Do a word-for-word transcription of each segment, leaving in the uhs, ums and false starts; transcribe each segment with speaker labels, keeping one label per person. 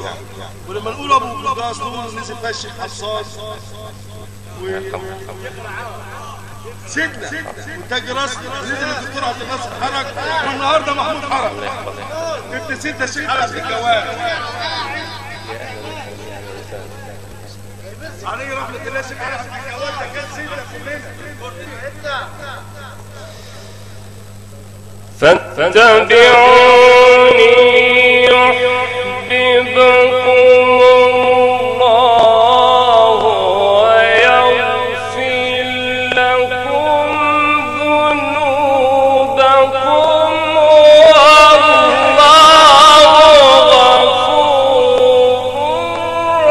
Speaker 1: ولما نقول ابو قرطاس نقول نزل فيها الشيخ حصاص سيدنا وتاج راسنا نزل الدكتور عبد الناصر حرج، والنهارده محمود حرج ابن سيدنا الشيخ حرج في الجواب. عليه رحمه الله الشيخ حرج في الجواب ده كان سيدنا كلنا.
Speaker 2: فاتبعوني يحببكم الله ويغفر لكم ذنوبكم والله غفور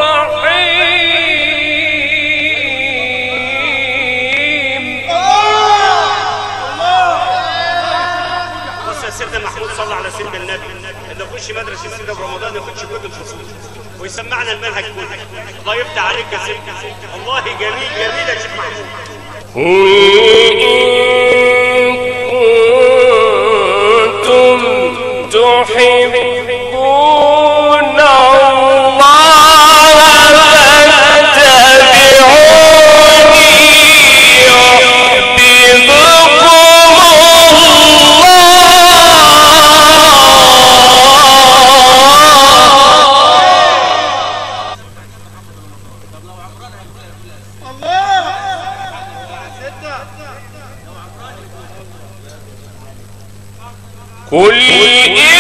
Speaker 2: رحيم.
Speaker 3: بص يا سيدنا محمود صلى على سيدنا النبي، اللي يخش مدرسه سيدنا برمضان يخش كل الفصول ويسمعنا المنهج كله. الله يفتح عليك يا سيدنا، والله جميل جميل يا شيخ محمود.
Speaker 2: قل إن كنتم تحبون الله فاتبعوني يحببكم قل